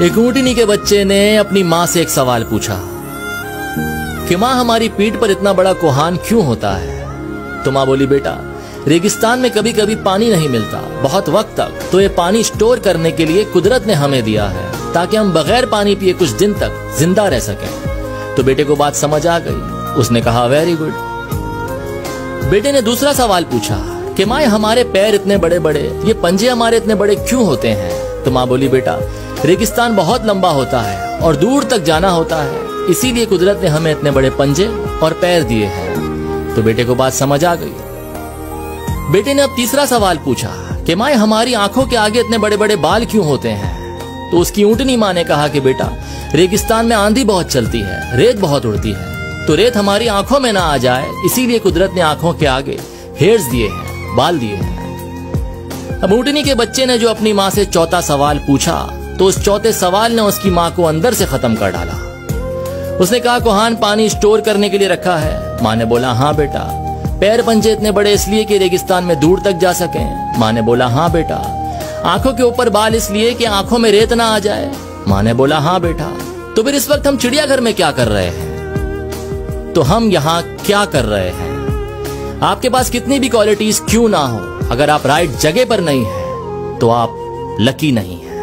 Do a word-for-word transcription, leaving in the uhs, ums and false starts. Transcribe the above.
एक ऊंटनी के बच्चे ने अपनी माँ से एक सवाल पूछा कि माँ, हमारी पीठ पर इतना बड़ा कोहान क्यों होता है? तो माँ बोली, बेटा, रेगिस्तान में कभी कभी पानी नहीं मिलता बहुत वक्त तक, तो ये पानी स्टोर करने के लिए कुदरत ने हमें दिया है ताकि हम बगैर पानी पिए कुछ दिन तक जिंदा रह सकें। तो बेटे को बात समझ आ गई। उसने कहा, वेरी गुड। बेटे ने दूसरा सवाल पूछा कि माँ, हमारे पैर इतने बड़े बड़े, ये पंजे हमारे इतने बड़े क्यों होते हैं? तो माँ बोली, बेटा, रेगिस्तान बहुत लंबा होता है और दूर तक जाना होता है, इसीलिए कुदरत ने हमें इतने बड़े पंजे और पैर दिए हैं। तो बेटे को बात समझ आ गई। बेटे ने अब तीसरा सवाल पूछा कि माँ, हमारी आंखों के आगे इतने बड़े बड़े बाल क्यों होते हैं? तो उसकी ऊंटनी माँ ने कहा कि बेटा, रेगिस्तान में आंधी बहुत चलती है, रेत बहुत उड़ती है, तो रेत हमारी आंखों में ना आ जाए, इसीलिए कुदरत ने आंखों के आगे हेयर्स दिए हैं, बाल दिए हैं। अब ऊंटनी के बच्चे ने जो अपनी माँ से चौथा सवाल पूछा, तो उस चौथे सवाल ने उसकी माँ को अंदर से खत्म कर डाला। उसने कहा, कोहान पानी स्टोर करने के लिए रखा है? माँ ने बोला, हाँ बेटा। पैर पंजे इतने बड़े इसलिए कि रेगिस्तान में दूर तक जा सकें? माँ ने बोला, हाँ बेटा। आंखों के ऊपर बाल इसलिए कि आंखों में रेत ना आ जाए? माँ ने बोला, हाँ बेटा। तो फिर इस वक्त हम चिड़ियाघर में क्या कर रहे हैं? तो हम यहाँ क्या कर रहे हैं? आपके पास कितनी भी क्वालिटीज क्यों ना हो, अगर आप राइट जगह पर नहीं है तो आप लकी नहीं है।